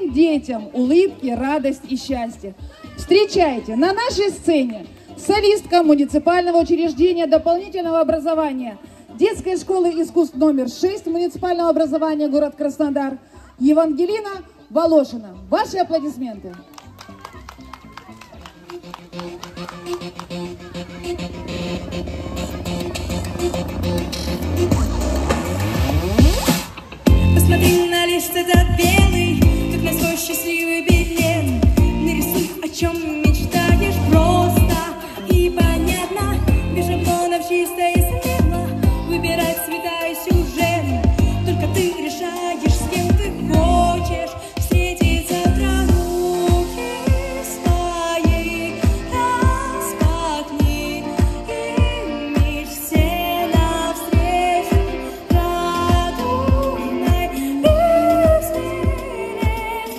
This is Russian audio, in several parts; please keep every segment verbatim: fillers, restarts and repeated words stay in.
всем детям улыбки, радость и счастье. Встречайте на нашей сцене солистка муниципального учреждения дополнительного образования детской школы искусств номер шесть муниципального образования город Краснодар Евангелина Волошина. Ваши аплодисменты. Посмотри на лист этот белый, как на свой счастливый билет. Нарисуй, о чем мечтаешь, просто и понятно. Без шаблонов чисто и смело выбирать цвета и сюжет. Только ты решаешь, с кем ты хочешь встретиться. Руки свои распахни и мечте навстречу радужной безмерной.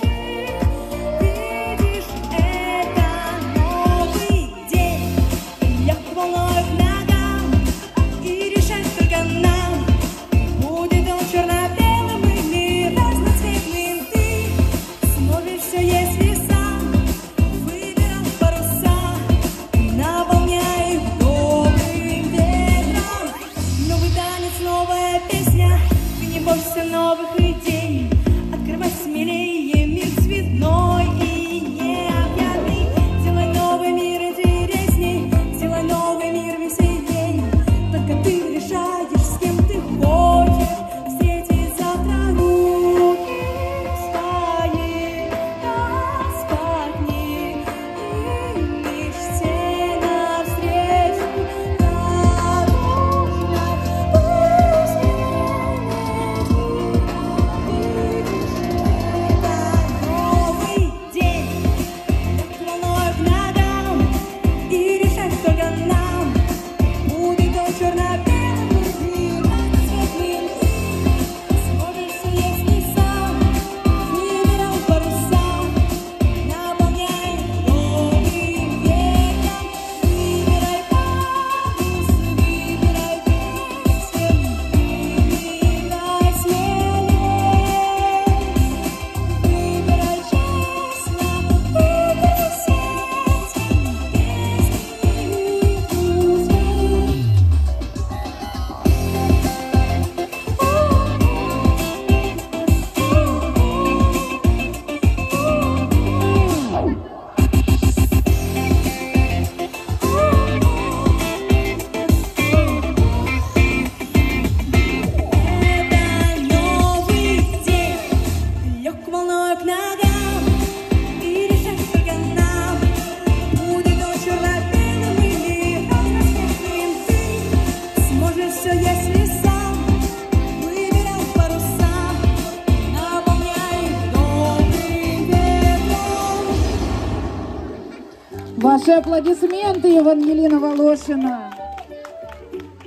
Видишь, это новый день, легко волнует к ногам, и решать только нам, будет он черно-белым или разноцветным. Ты сможешь все, если сам выбирал паруса, наполняя их добрым ветром. Новый танец, новая песня, ты не бойся новых идей. Открывай смелее мир цветной и необъятный. Делай новый мир интересней, делай новый мир веселей. Только ты решаешь, с кем ты хочешь встретить завтра. Руки свои распахни и мечте навстречу радужной безмерной. Видишь, это новый день, легко волнует к ногам, и решать только нам, будет он черно-белым или разноцветным. Сможешь все, если сам выбирал паруса, наполняй их добрым ветром. Выбирай парус, выбирай песню, выбирай смелее. Выбирай честно, выбирай сердцем, Это новый день, легко волнует к ногам, и решать только нам, будет он черно-белым или разноцветным. Ты сможешь все, если сам выбирал паруса, наполняй их добрым ветром. Ваши аплодисменты, Евангелина Волошина.